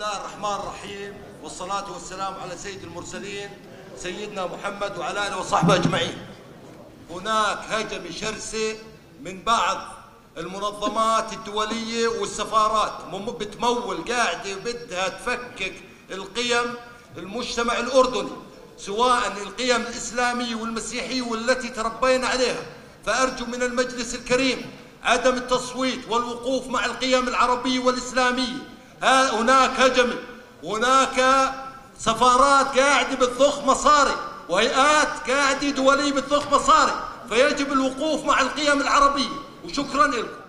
الله الرحمن الرحيم، والصلاة والسلام على سيد المرسلين سيدنا محمد وعلى آله وصحبه أجمعين. هناك هجمة شرسة من بعض المنظمات الدولية والسفارات بتمول قاعدة بدها تفكك القيم المجتمع الأردني، سواء القيم الإسلامية والمسيحية والتي تربينا عليها. فأرجو من المجلس الكريم عدم التصويت والوقوف مع القيم العربية والإسلامية. هناك هجمة، هناك سفارات قاعدة بتضخ مصاري وهيئات قاعدة دولية بتضخ مصاري، فيجب الوقوف مع القيم العربية. وشكرا لكم.